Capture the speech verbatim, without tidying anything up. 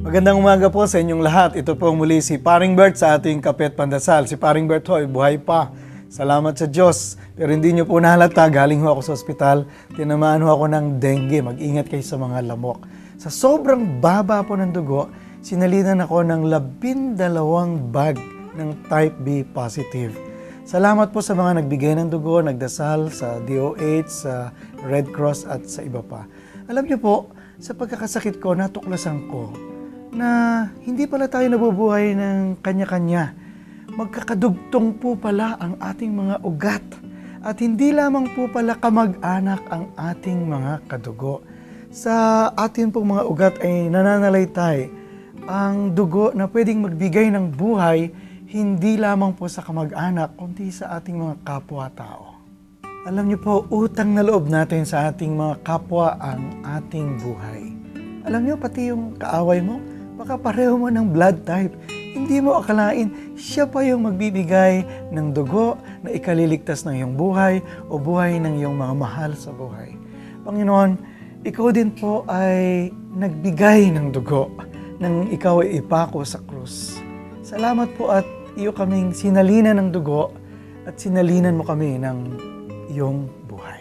Magandang umaga po sa inyong lahat. Ito po muli si Paring Bert sa ating Kape at Pandasal. Si Paring Bert ho ay buhay pa. Salamat sa Diyos. Pero hindi niyo po nahalata, galing ho ako sa ospital. Tinamaan ho ako ng dengue. Mag-ingat kayo sa mga lamok. Sa sobrang baba po ng dugo, sinalinan ako ng labindalawang bag ng type B positive. Salamat po sa mga nagbigay ng dugo, nagdasal sa D O H, sa Red Cross at sa iba pa. Alam niyo po, sa pagkakasakit ko, natuklasan ko na hindi pala tayo nabubuhay ng kanya-kanya. Magkakadugtong po pala ang ating mga ugat. At hindi lamang po pala kamag-anak ang ating mga kadugo. Sa ating pong mga ugat ay nananalaytay ang dugo na pwedeng magbigay ng buhay hindi lamang po sa kamag-anak, kundi sa ating mga kapwa-tao. Alam niyo po, utang na loob natin sa ating mga kapwa ang ating buhay. Alam niyo, pati yung kaaway mo, baka pareho mo ng blood type. Hindi mo akalain, siya pa yung magbibigay ng dugo na ikaliligtas ng iyong buhay o buhay ng iyong mga mahal sa buhay. Panginoon, ikaw din po ay nagbigay ng dugo nang ikaw ay ipako sa krus. Salamat po at iyo kaming sinalinan ng dugo at sinalinan mo kami ng iyong buhay.